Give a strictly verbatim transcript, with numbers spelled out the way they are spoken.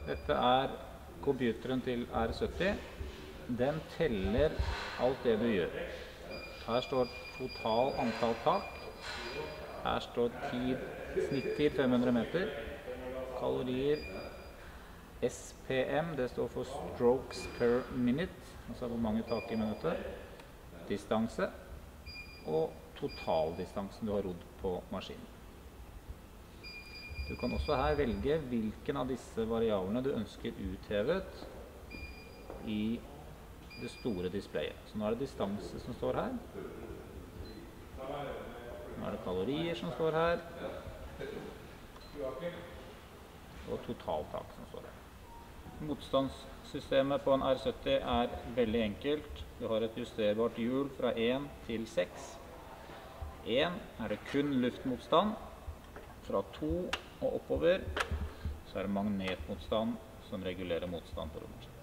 Dette er computeren til R sytti. Den teller alt det du gjør. Her står total antall tak. Her står tid, snittid fem hundre meter. Kalorier, S P M, det står for strokes per minute, altså hvor mange tak i minuttet. Distanse og totaldistansen du har rodd på maskinen. Du kan også her velge hvilken av disse variablene du ønsker uthevet i det store displayet. Så nå er det distanse som står her. Nå er det kalorier som står her. Og totaltak som står her. Motstandssystemet på en R sytti er veldig enkelt. Du har et justerbart hjul fra én til seks. én er det kun luftmotstand. Fra to og oppover så er det magnetmotstand som regulerer motstand på rommet.